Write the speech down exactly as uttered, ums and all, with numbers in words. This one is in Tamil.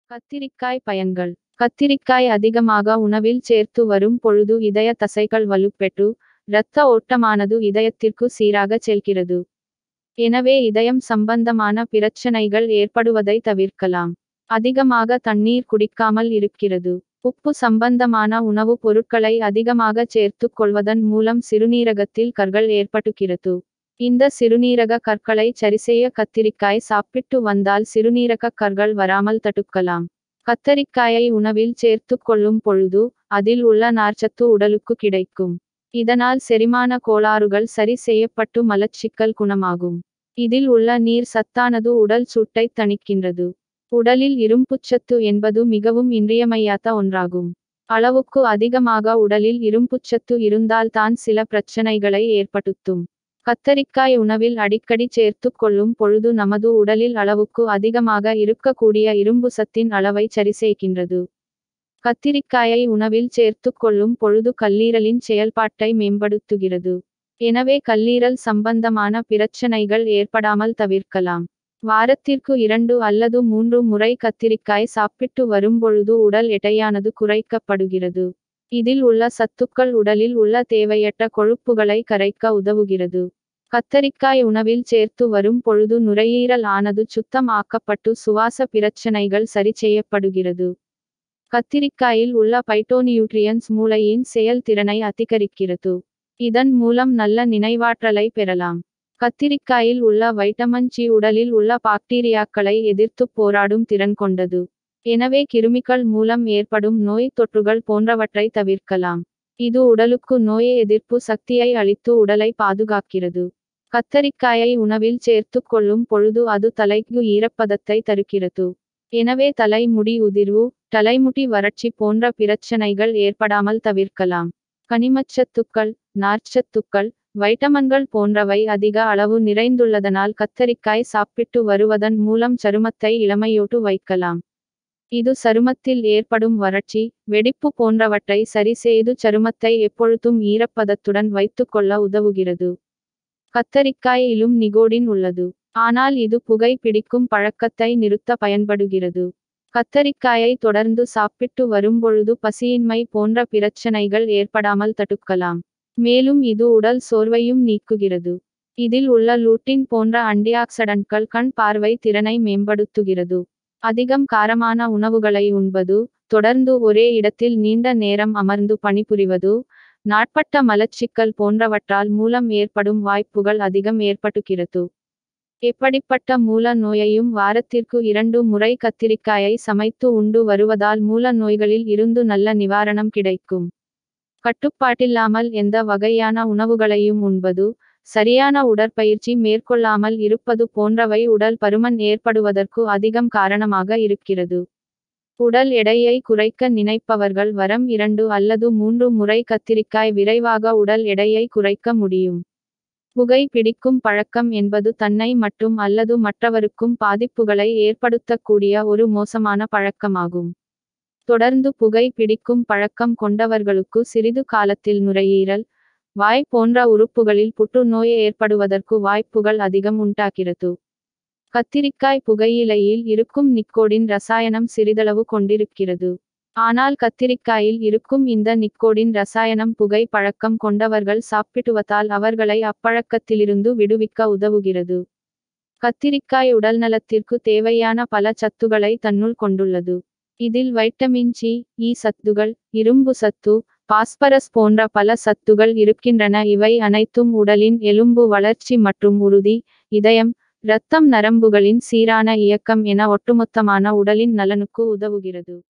கத்திரிக்காய் பயன்கள். கத்திரிக்காய் அதிகமாக உணவில் சேர்த்து வரும் பொழுது இதய தசைகள் வலுப்பெற்று, இரத்த ஓட்டமானது இதயத்திற்கு சீராக செல்கிறது. எனவே இதயம் சம்பந்தமான பிரச்சனைகள் ஏற்படுவதை தவிர்க்கலாம். அதிகமாக தண்ணீர் குடிக்காமல் இருக்கிறது. உப்பு சம்பந்தமான உணவுப் பொருட்களை அதிகமாக சேர்த்துக் கொள்வதன் மூலம் சிறுநீரகத்தில் கற்கள் ஏற்பட்டுகிறது. இந்த சிறுநீரக கற்களை சரிசெய்ய கத்திரிக்காய் சாப்பிட்டு வந்தால் சிறுநீரக கற்கள் வராமல் தடுக்கலாம். கத்தரிக்காயை உணவில் சேர்த்துக் கொள்ளும் பொழுது, அதில் உள்ள நார்ச்சத்து உடலுக்கு கிடைக்கும். இதனால் செரிமான கோளாறுகள் சரி செய்யப்பட்டு மலச்சிக்கல் குணமாகும். இதில் உள்ள நீர் சத்தானது உடல் சூட்டை தணிக்கின்றது. உடலில் இரும்புச்சத்து என்பது மிகவும் இன்றியமையாத ஒன்றாகும். அளவுக்கு அதிகமாக உடலில் இரும்புச்சத்து இருந்தால் தான் சில பிரச்சனைகளை ஏற்படுத்தும். கத்தரிக்காய் உணவில் அடிக்கடி சேர்த்துக் கொள்ளும் பொழுது நமது உடலில் அளவுக்கு அதிகமாக இருக்கக்கூடிய இரும்பு சத்தின் அளவை சரிசெய்கின்றது. கத்திரிக்காயை உணவில் சேர்த்துக் கொள்ளும் பொழுது கல்லீரலின் செயல்பாட்டை மேம்படுத்துகிறது. எனவே கல்லீரல் சம்பந்தமான பிரச்சனைகள் ஏற்படாமல் தவிர்க்கலாம். வாரத்திற்கு இரண்டு அல்லது மூன்று முறை கத்திரிக்காய் சாப்பிட்டு வரும்பொழுது உடல் எடையானது குறைக்கப்படுகிறது. இதில் உள்ள சத்துக்கள் உடலில் உள்ள தேவையற்ற கொழுப்புகளை கரைக்க உதவுகிறது. கத்தரிக்காய் உணவில் சேர்த்து வரும் பொழுது நுரையீரல் ஆனது சுத்தம் ஆக்கப்பட்டு சுவாச பிரச்சனைகள் சரி செய்யப்படுகிறது. கத்திரிக்காயில் உள்ள பைட்டோநியூட்ரியன்ஸ் மூளையின் செயல் திறனை அதிகரிக்கிறது. இதன் மூலம் நல்ல நினைவாற்றலை பெறலாம். கத்திரிக்காயில் உள்ள வைட்டமின் சி உடலில் உள்ள பாக்டீரியாக்களை எதிர்த்து போராடும் திறன் கொண்டது. எனவே கிருமிகள் மூலம் ஏற்படும் நோய் தொற்றுகள் போன்றவற்றை தவிர்க்கலாம். இது உடலுக்கு நோய் எதிர்ப்பு சக்தியை அளித்து உடலை பாதுகாக்கிறது. கத்தரிக்காயை உணவில் சேர்த்துக் கொள்ளும் பொழுது அது தலைக்கு ஈரப்பதத்தை தருகிறது. எனவே தலை முடி உதிர்வு, தலைமுடி வறட்சி போன்ற பிரச்சனைகள் ஏற்படாமல் தவிர்க்கலாம். கனிமச்சத்துக்கள், நார்ச்சத்துக்கள், வைட்டமின்கள் போன்றவை அதிக அளவு நிறைந்துள்ளதனால் கத்தரிக்காய் சாப்பிட்டு வருவதன் மூலம் சருமத்தை இளமையோடு வைக்கலாம். இது சருமத்தில் ஏற்படும் வறட்சி, வெடிப்பு போன்றவற்றை சரி செய்து சருமத்தை எப்பொழுதும் ஈரப்பதத்துடன் வைத்துக் கொள்ள உதவுகிறது. கத்தரிக்காயிலும் நிகோடின் உள்ளது. ஆனால் இது புகை பிடிக்கும் பழக்கத்தை நிறுத்த பயன்படுகிறது. கத்தரிக்காயை தொடர்ந்து சாப்பிட்டு வரும்பொழுது பசியின்மை போன்ற பிரச்சனைகள் ஏற்படாமல் தடுக்கலாம். மேலும் இது உடல் சோர்வையும் நீக்குகிறது. இதில் உள்ள லூட்டின் போன்ற ஆன்டிஆக்சடன்ட்கள் கண் பார்வை திறனை மேம்படுத்துகிறது. அதிகம் காரமான உணவுகளை உண்பது, தொடர்ந்து ஒரே இடத்தில் நீண்ட நேரம் அமர்ந்து பணிபுரிவது, நாட்பட்ட மலச்சிக்கல் போன்றவற்றால் மூலம் ஏற்படும் வாய்ப்புகள் அதிகம் ஏற்படுகிறது. எப்படிப்பட்ட மூல நோயையும் வாரத்திற்கு இரண்டு முறை கத்திரிக்காயை சமைத்து உண்டு வருவதால் மூல நோய்களில் இருந்து நல்ல நிவாரணம் கிடைக்கும். கட்டுப்பாட்டில்லாமல் எந்த வகையான உணவுகளையும் உண்பது, சரியான உடற்பயிற்சி மேற்கொள்ளாமல் இருப்பது போன்றவை உடல் பருமன் ஏற்படுவதற்கு அதிகம் காரணமாக இருக்கிறது. உடல் எடையை குறைக்க நினைப்பவர்கள் வாரம் இரண்டு அல்லது மூன்று முறை கத்திரிக்காய் விரைவாக உடல் எடையை குறைக்க முடியும். புகை பிடிக்கும் பழக்கம் என்பது தன்னை மட்டும் அல்லது மற்றவருக்கும் பாதிப்புகளை ஏற்படுத்தக்கூடிய ஒரு மோசமான பழக்கமாகும். தொடர்ந்து புகை பிடிக்கும் பழக்கம் கொண்டவர்களுக்கு சிறிது காலத்தில் நுரையீரல், வாய் போன்ற உறுப்புகளில் புற்றுநோய் ஏற்படுவதற்கு வாய்ப்புகள் அதிகம் உண்டாகிறது. கத்திரிக்காய் புகையிலையில் இருக்கும் நிக்கோடின் ரசாயனம் சிறிதளவு கொண்டிருக்கிறது. ஆனால் கத்திரிக்காயில் இருக்கும் இந்த நிக்கோடின் ரசாயனம் புகை பழக்கம் கொண்டவர்கள் சாப்பிடுவதால் அவர்களை அப்பழக்கத்திலிருந்து விடுவிக்க உதவுகிறது. கத்திரிக்காய் உடல்நலத்திற்கு தேவையான பல சத்துக்களை தன்னுள் கொண்டுள்ளது. இதில் வைட்டமின் சி, இ சத்துகள், இரும்பு சத்து, பாஸ்பரஸ் போன்ற பல சத்துகள் இருக்கின்றன. இவை அனைத்தும் உடலின் எலும்பு வளர்ச்சி மற்றும் உறுதி, இதயம், இரத்தம் நரம்புகளின் சீரான இயக்கம் என ஒட்டுமொத்தமான உடலின் நலனுக்கு உதவுகிறது.